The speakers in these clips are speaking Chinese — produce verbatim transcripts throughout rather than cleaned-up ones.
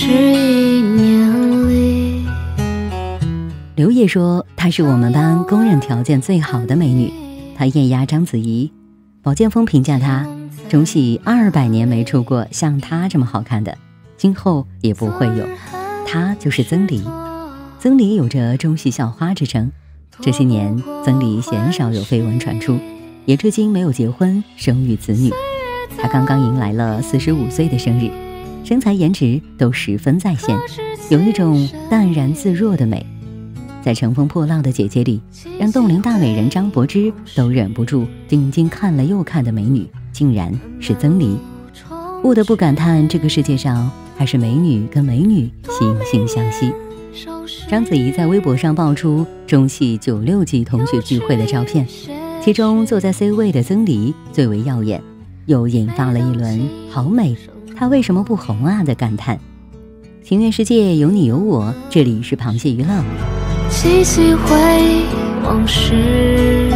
是一年里。 刘烨说她是我们班公认条件最好的美女，她艳压章子怡。宝剑锋评价她，中戏二百年没出过像她这么好看的，今后也不会有。她就是曾黎。曾黎有着中戏校花之称，这些年曾黎鲜少有绯闻传出，也至今没有结婚生育子女。她刚刚迎来了四十五岁的生日，身材颜值都十分在线，有一种淡然自若的美。在乘风破浪的姐姐里，让冻龄大美人张柏芝都忍不住定睛看了又看的美女，竟然是曾黎。不得不感叹，这个世界上还是美女跟美女惺惺相惜。章子怡在微博上爆出中戏九六级同学聚会的照片，其中坐在 C 位的曾黎最为耀眼，又引发了一轮好美，她为什么不红啊的感叹。情愿世界有你有我，这里是螃蟹娱乐。 细细回往事，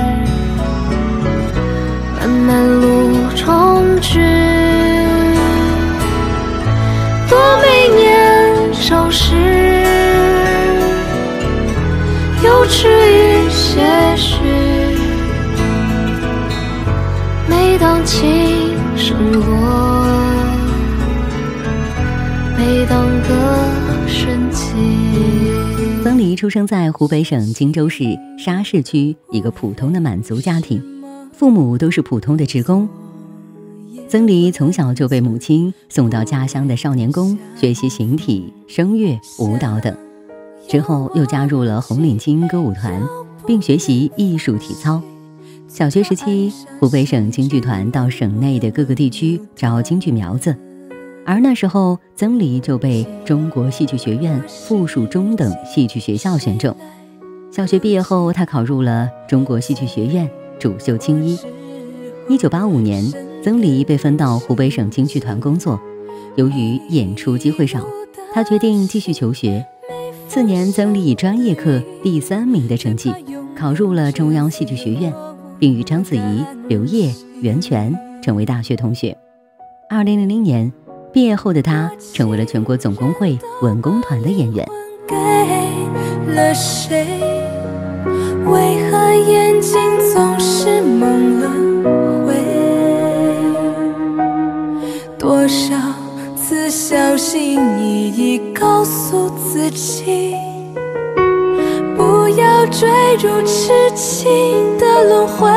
漫漫路重聚，多美年少时，幼稚一些许。每当琴声落，每当歌声起。 曾黎出生在湖北省荆州市沙市区一个普通的满族家庭，父母都是普通的职工。曾黎从小就被母亲送到家乡的少年宫学习形体、声乐、舞蹈等，之后又加入了红领巾歌舞团，并学习艺术体操。小学时期，湖北省京剧团到省内的各个地区招京剧苗子，而那时候曾黎就被中国戏剧学院附属中等戏剧学校选中。小学毕业后，他考入了中国戏剧学院，主修青衣。一九八五年，曾黎被分到湖北省京剧团工作，由于演出机会少，他决定继续求学。次年，曾黎以专业课第三名的成绩考入了中央戏剧学院，并与章子怡、刘烨、袁泉成为大学同学。二零零零年毕业后的他成为了全国总工会文工团的演员。 给了谁？为何眼睛总是蒙了灰？多少次小心翼翼告诉自己，不要坠入痴情的轮回。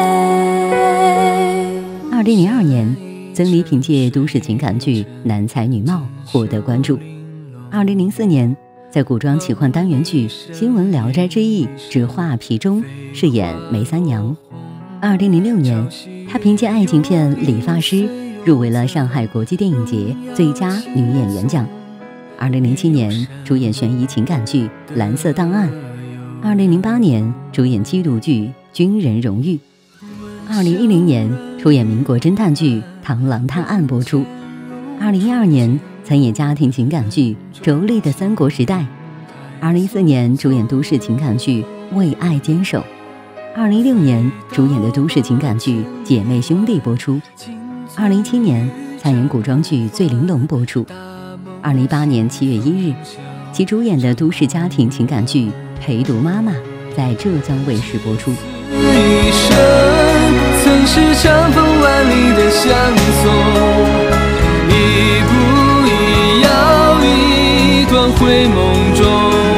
二零零二年，曾黎凭借都市情感剧《男才女貌》获得关注。二零零四年，在古装奇幻单元剧《新闻聊斋志异之画皮》中饰演梅三娘。二零零六年，她凭借爱情片《理发师》入围了上海国际电影节最佳女演员奖。二零零七年，主演悬疑情感剧《蓝色档案》。二零零八年，主演缉毒剧《军人荣誉》。二零一零年，出演民国侦探剧《螳螂探案》播出。二零一二年，参演家庭情感剧《妯娌的三国时代》。二零一四年，主演都市情感剧《为爱坚守》。二零一六年，主演的都市情感剧《姐妹兄弟》播出。二零一七年，参演古装剧《醉玲珑》播出。二零一八年七月一日，其主演的都市家庭情感剧《陪读妈妈》在浙江卫视播出。 一生曾是长风万里的相送，一步一摇一段回梦中，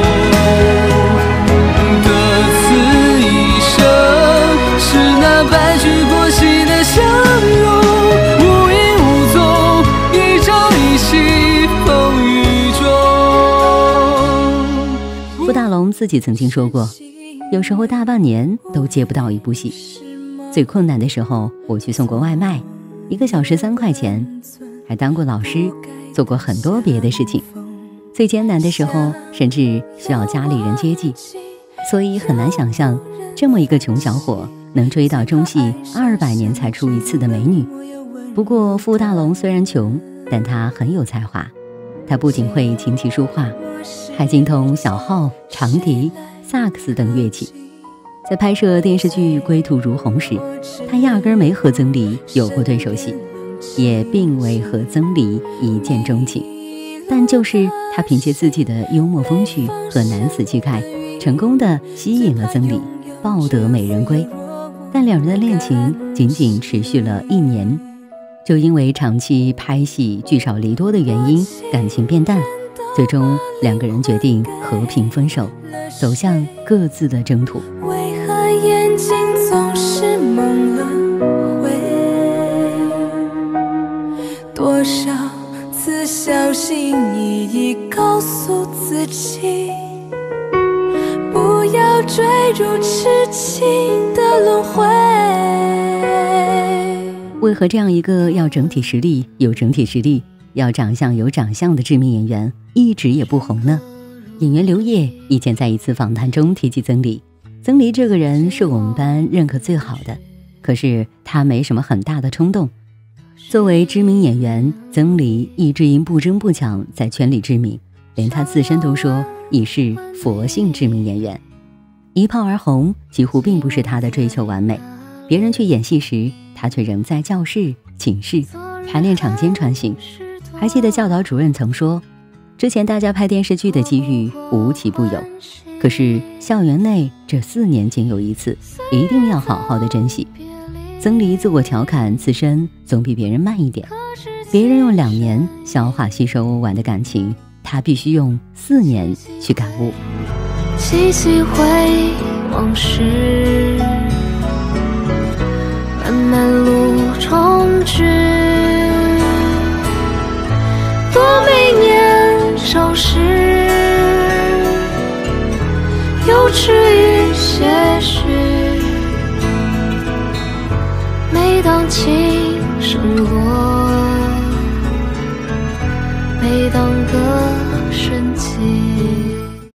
得此一生是那白驹过隙的相拥，无影无踪，一朝一夕风雨中。 傅大龙自己曾经说过，有时候大半年都接不到一部戏。最困难的时候，我去送过外卖，一个小时三块钱，还当过老师，做过很多别的事情。最艰难的时候，甚至需要家里人接济，所以很难想象这么一个穷小伙能追到中戏二百年才出一次的美女。不过傅大龙虽然穷，但他很有才华，他不仅会琴棋书画，还精通小号、长笛、萨克斯等乐器。在拍摄电视剧《归途如虹》时，他压根没和曾黎有过对手戏，也并未和曾黎一见钟情。 但就是他凭借自己的幽默风趣和男子气概，成功的吸引了曾黎，抱得美人归。但两人的恋情仅仅持续了一年，就因为长期拍戏聚少离多的原因，感情变淡，最终两个人决定和平分手，走向各自的征途。 为何眼睛总是蒙了灰？多少次小心翼翼告诉自己，不要坠入痴情的轮回。 为何这样一个要整体实力有整体实力，要长相有长相的知名演员一直也不红呢？演员刘烨以前在一次访谈中提及曾黎，曾黎这个人是我们班认可最好的，可是他没什么很大的冲动。作为知名演员，曾黎一直因不争不抢在圈里知名，连他自身都说已是佛性知名演员。一炮而红几乎并不是他的追求完美，别人去演戏时，他却仍在教室、寝室、排练场间穿行。还记得教导主任曾说，之前大家拍电视剧的机遇无奇不有，可是校园内这四年仅有一次，一定要好好的珍惜。曾黎自我调侃，自身总比别人慢一点，别人用两年消化吸收完的感情，他必须用四年去感悟。 细细回往事，漫漫路重聚，多美年少时，幼稚与些许。每当琴声落，每当歌声起，